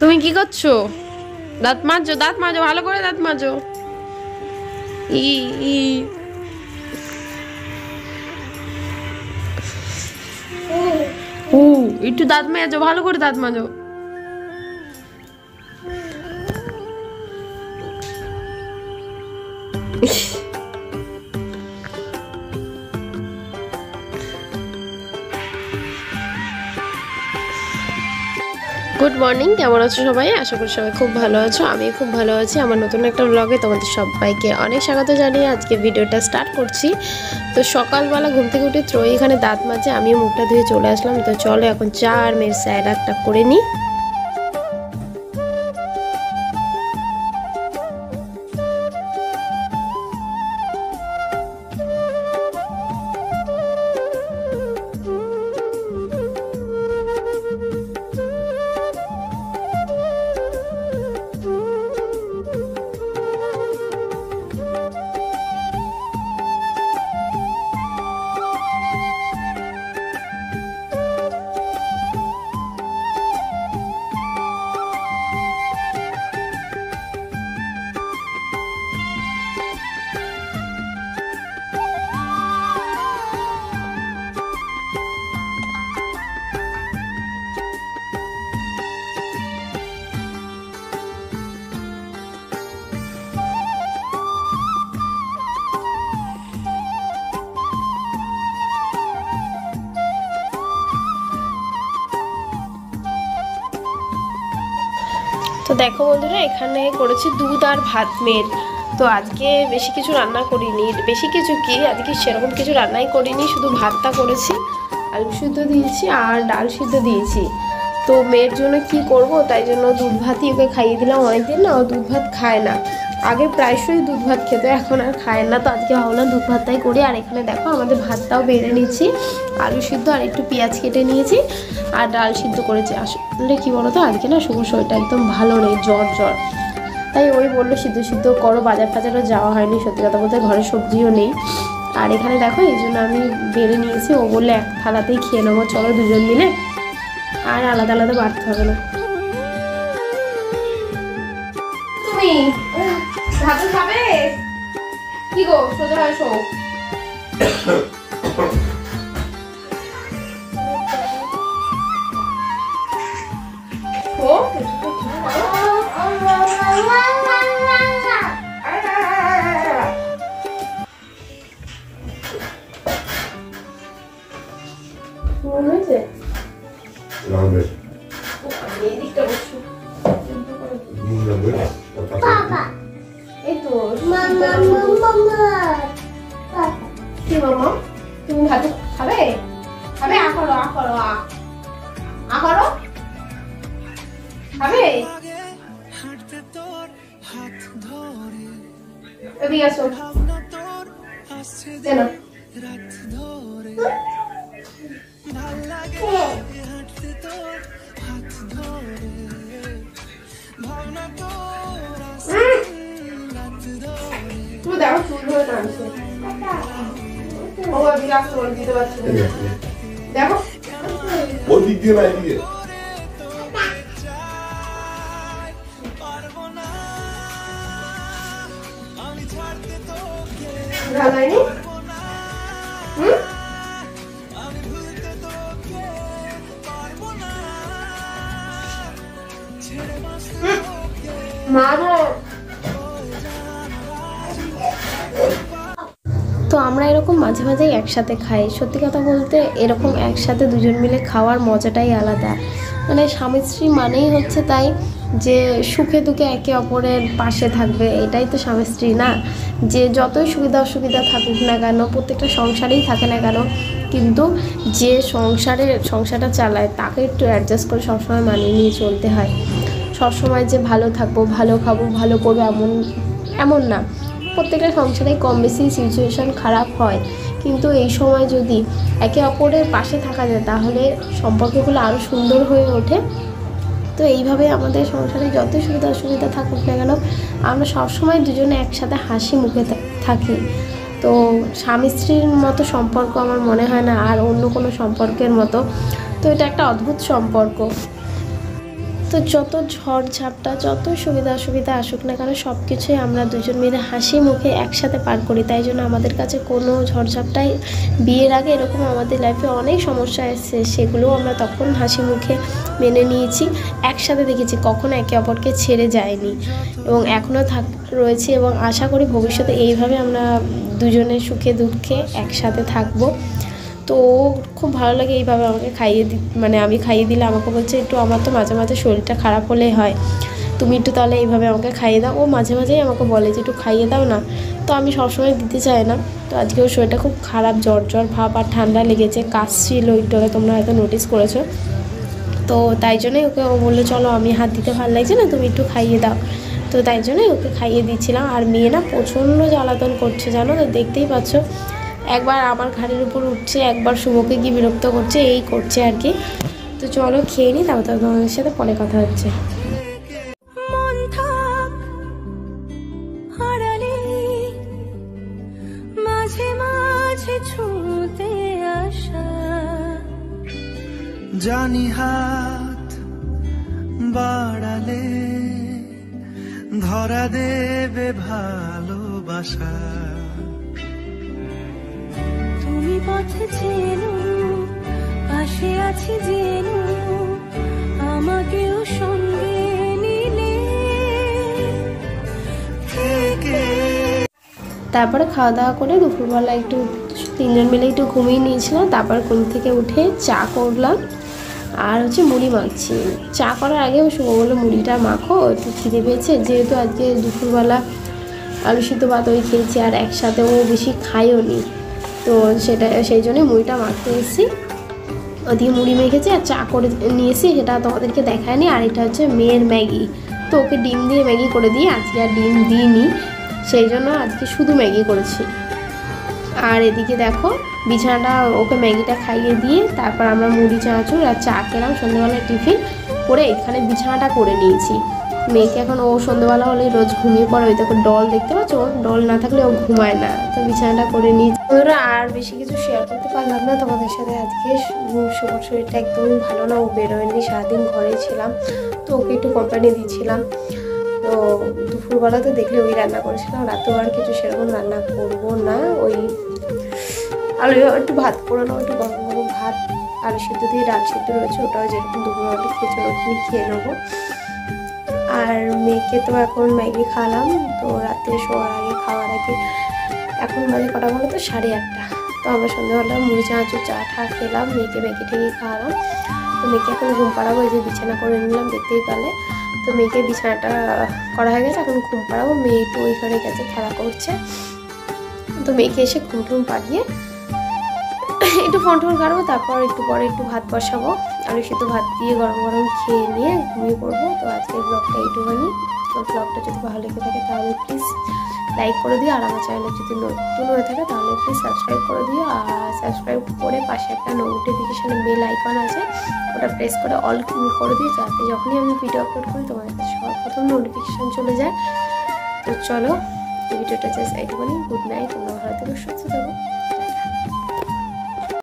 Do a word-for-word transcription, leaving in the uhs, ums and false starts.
তুমি কি করছো? দাঁত মাজো, দাঁত মাজো, ভালো করে দাঁত মাজো। ই ই ও একটু দাঁত মাজো, ভালো করে দাঁত মাজো। গুড মর্নিং, কেমন আছো সবাই? আশা করি সবাই খুব ভালো আছো। আমি খুব ভালো আছি। আমার নতুন একটা ব্লগে তোমাদের সবাইকে অনেক স্বাগত জানিয়ে আজকে ভিডিওটা স্টার্ট করছি। তো সকালবেলা ঘুম থেকে উঠে ত্রয়ী এখানে দাঁত মাজে, আমিও মুখটা ধুয়ে চলে আসলাম। তো চলো এখন চা আর মেয়ের স্যালাডটা করে নিই। তো দেখো বন্ধুরা, এখানে করেছি দুধ আর ভাত মেয়ের। তো আজকে বেশি কিছু রান্না করিনি, বেশি কিছু কি আজকে সেরকম কিছু রান্নাই করিনি, শুধু ভাতটা করেছি, আলু সিদ্ধ দিয়েছি আর ডাল সিদ্ধ দিয়েছি। তো মেয়ের জন্য কি করব, তাই জন্য দুধ ভাতই ওকে খাইয়ে দিলাম। অনেকদিন না ও দুধ ভাত খায় না, আগে প্রায়শই দুধ ভাত খেতে, এখন আর খায় না। তো আজকে ভাবলাম দুধ ভাতটাই করি। আর এখানে দেখো আমাদের ভাতটাও বেড়ে নিচ্ছি, আলু সিদ্ধ আর একটু পেঁয়াজ কেটে নিয়েছি আর ডাল সিদ্ধ করেছি। আসলে কি বলো তো, আজকে না শুভ শরীরটা একদম ভালো নেই, জ্বর জ্বর তাই ওই বললো সিদ্ধ সিদ্ধ করো, বাজার টাজারও যাওয়া হয়নি, সত্যি কথা বলতে ঘরে সবজিও নেই। আর এখানে দেখো এই জন্য আমি বেড়ে নিয়েছি, ও বললে এক থালাতেই খেয়ে নেবো, চলো দুজন মিলে, আর আলাদা আলাদা বাড়তে হবে না। তুমি ভাত খাবে? কি গো, সোজা হয় শো। তুমি ভাত খাবে? খাবে? আ করো, আ করো, আ আ করো, খাবে? এদিকে আসো, কেন তুমি দেখো চুল ধরে টানছে। ও এদিকে আসতে বলে দিতে পারছি না, দেখো ওই দিক দিয়ে না, এদিকে ভালো হয়নি। হুম মারো। তো আমরা এরকম মাঝে মাঝেই একসাথে খাই। সত্যি কথা বলতে এরকম একসাথে দুজন মিলে খাওয়ার মজাটাই আলাদা। মানে স্বামী স্ত্রী মানেই হচ্ছে তাই যে সুখে দুঃখে একে অপরের পাশে থাকবে, এটাই তো স্বামী স্ত্রী না। যে যতই সুবিধা অসুবিধা থাকুক না কেন, প্রত্যেকটা সংসারেই থাকে না কেন, কিন্তু যে সংসারে সংসারটা চালায় তাকে একটু অ্যাডজাস্ট করে সবসময় মানিয়ে নিয়ে চলতে হয়। সবসময় যে ভালো থাকবো, ভালো খাবো, ভালো করবো এমন এমন না। প্রত্যেকটা সংসারে কম বেশি সিচুয়েশান খারাপ হয়, কিন্তু এই সময় যদি একে অপরের পাশে থাকা যায় তাহলে সম্পর্কগুলো আরও সুন্দর হয়ে ওঠে। তো এইভাবে আমাদের সংসারে যত সুবিধা অসুবিধা থাকুক না কেন, আমরা সবসময় দুজনে একসাথে হাসি মুখে থাকি। তো স্বামী স্ত্রীর মতো সম্পর্ক আমার মনে হয় না আর অন্য কোনো সম্পর্কের মতো। তো এটা একটা অদ্ভুত সম্পর্ক। তো যত ঝড় ঝাপটা, যত সুবিধা অসুবিধা আসুক না কেন, সব কিছুই আমরা দুজন মিলে হাসি মুখে একসাথে পার করি। তাই জন্য আমাদের কাছে কোনো ঝড়ঝাপটাই, বিয়ের আগে এরকম আমাদের লাইফে অনেক সমস্যা এসেছে, সেগুলোও আমরা তখন হাসি মুখে মেনে নিয়েছি, একসাথে দেখেছি, কখনো একে অপরকে ছেড়ে যায়নি এবং এখনও থাক রয়েছে। এবং আশা করি ভবিষ্যতে এইভাবে আমরা দুজনে সুখে দুঃখে একসাথে থাকবো। তো খুব ভালো লাগে এইভাবে আমাকে খাইয়ে দি, মানে আমি খাইয়ে দিলে আমাকে বলছে একটু, আমার তো মাঝে মাঝে শরীরটা খারাপ হলেই হয়, তুমি একটু তাহলে এইভাবে আমাকে খাইয়ে দাও। ও মাঝে মাঝেই আমাকে বলে যে একটু খাইয়ে দাও না, তো আমি সবসময় দিতে চাই না। তো আজকে ওর শরীরটা খুব খারাপ, জ্বর জ্বর ভাব আর ঠান্ডা লেগেছে, কাশছিল একটু, তোমরা হয়তো নোটিস করেছো। তো তাই জন্যই ওকে ও বললো চলো, আমি হাত দিতে ভালো লাগছে না, তুমি একটু খাইয়ে দাও। তো তাই জন্যই ওকে খাইয়ে দিচ্ছিলাম। আর মেয়ে না প্রচণ্ড জ্বালাতন করছে জানো তো, দেখতেই পাচ্ছ, একবার আমার ঘাড়ের উপর উঠছে, একবার শুভকে গিয়ে বিরক্ত করছে, এই করছে আর কি। তো চলো খেয়ে নিই, তারপর তোমাদের সাথে পরে কথা হচ্ছে। জানি হাত বাড়ালে ধরা দেবে ভালোবাসা, তুমি পথে চেনো, পাশে আছি জেনো, আমাকেও সঙ্গে নিলে থেকে। তারপরে খাওয়া দাওয়া করে দুপুরবেলা একটু তিনজন মিলে একটু ঘুমিয়ে নিয়েছিলাম। তারপর ঘুম থেকে উঠে চা করলাম আর হচ্ছে মুড়ি মাখছি। চা করার আগে শুভ বললো মুড়িটা মাখো, একটু খিদে পেয়েছে, যেহেতু আজকে দুপুরবেলা আলু সিদ্ধ ভাত ওই খেয়েছি আর একসাথে ও বেশি খাইও নি, তো সেটা সেই জন্যই মুড়িটা মাখতে এসেছি। ওদিকে মুড়ি মেখেছি আর চা করে নিয়েছি, সেটা তোমাদেরকে দেখায়নি। আর এটা হচ্ছে মেয়ের ম্যাগি, তো ওকে ডিম দিয়ে ম্যাগি করে দিই, আজকে আর ডিম দিইনি, সেই জন্য আজকে শুধু ম্যাগি করেছি। আর এদিকে দেখো বিছানাটা, ওকে ম্যাগিটা খাইয়ে দিয়ে তারপর আমরা মুড়ি চানাচুর আর চা খেলাম, সন্ধ্যেবেলায় টিফিন করে এখানে বিছানাটা করে নিয়েছি। মেয়েকে এখন ও সন্ধ্যেবেলা হলেই রোজ ঘুমিয়ে পড়ে, ওই দেখো ডল দেখতে পাচ্ছ, ডল না থাকলে ও ঘুমায় না, তো বিছানাটা করে নিয়েছি। ওরা আর বেশি কিছু শেয়ার করতে পারলাম না তোমাদের সাথে। আজকে শুভর শরীরটা একদমই ভালো না, ও বেরোয়নি, সারাদিন ঘরেই ছিলাম, তো ওকে একটু কোম্পানি দিচ্ছিলাম। তো দুপুরবেলা তো দেখলে ওই রান্না করেছিলাম, রাতেও আর কিছু সেরকম রান্না করবো না, ওই আলু একটু ভাত করে নেবো, একটু গরম গরম ভাত, আলু সিদ্ধ দিয়ে ডাল সিদ্ধ রয়েছে, ওটাও যেরকম দুপুরবেলা খেয়েছে ওরকমই খেয়ে নেবো। আর মেয়েকে তো এখন ম্যাগি খাওয়ালাম, তো রাতে শোয়ার আগে খাওয়ার আগে এখন বাজে কটা বলো তো সাড়ে আটটা, তো আমরা সন্ধ্যাবেলা মুড়ি চানাচুর চা ঠা খেলাম, মেয়েকে ম্যাগি ঠেগি খাওয়ালাম। তো মেয়েকে এখন ঘুম পাড়াবো, এই যে বিছানা করে নিলাম দেখতেই পারলে। তো মেয়েকে বিছানাটা করা হয়ে গেছে, এখন ঘুম পাড়াবো। মেয়ে একটু ওই ঘরে গেছে খেলা করছে, তো মেয়েকে এসে ঘুম টুম পাড়িয়ে একটু ফোন টোন কাটবো, তারপর একটু পরে একটু ভাত বসাবো, আলু সিদ্ধ ভাত দিয়ে গরম গরম খেয়ে নিয়ে ঘুমিয়ে পড়বো। তো আজকের ব্লগটা এইটুখানি। তো ব্লগটা যদি ভালো লেগে থাকে তাহলে প্লিজ লাইক করে দিও, আর আমার চ্যানেলে যদি নতুন হয়ে থাকে তাহলে প্লিজ সাবস্ক্রাইব করে দিও। আর সাবস্ক্রাইব করে পাশে একটা নোটিফিকেশানে বেল আইকন আছে, ওটা প্রেস করে অল করে দিও, যাতে যখনই আমি ভিডিও আপলোড করি তোমাদের কাছে সর্বপ্রথম নোটিফিকেশান চলে যায়। তো চলো ভিডিওটা জাস্ট এইটুখানি। গুড নাইট, তোমরা ভালো থেকো, সুস্থ থাকো।